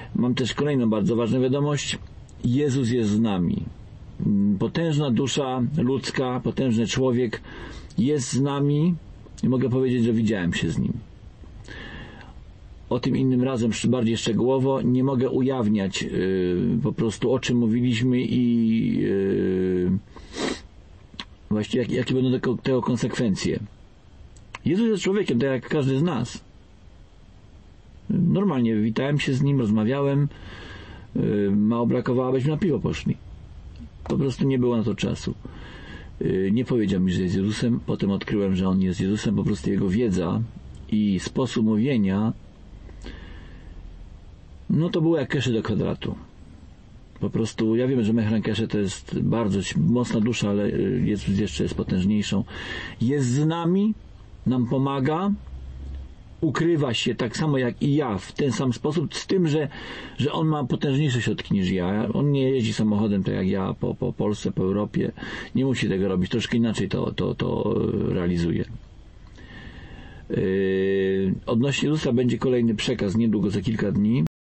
Mam też kolejną bardzo ważną wiadomość. Jezus jest z nami. Potężna dusza ludzka, potężny człowiek jest z nami i mogę powiedzieć, że widziałem się z nim. O tym innym razem bardziej szczegółowo. Nie mogę ujawniać po prostu, o czym mówiliśmy i właściwie jakie będą tego konsekwencje. Jezus jest człowiekiem, tak jak każdy z nas. Normalnie witałem się z nim, rozmawiałem, mało brakowało, abyśmy na piwo poszli. Po prostu nie było na to czasu. Nie powiedział mi, że jest Jezusem. Potem odkryłem, że on jest Jezusem. Po prostu jego wiedza i sposób mówienia to było jak keszy do kwadratu. Po prostu, ja wiem, że Mehran Keshe to jest bardzo mocna dusza, ale Jezus jeszcze jest potężniejszą. Jest z nami, nam pomaga, ukrywa się tak samo jak i ja w ten sam sposób, z tym, że on ma potężniejsze środki niż ja. On nie jeździ samochodem tak jak ja po Polsce, po Europie. Nie musi tego robić. Troszkę inaczej to realizuje. Odnośnie Jezusa będzie kolejny przekaz niedługo, za kilka dni.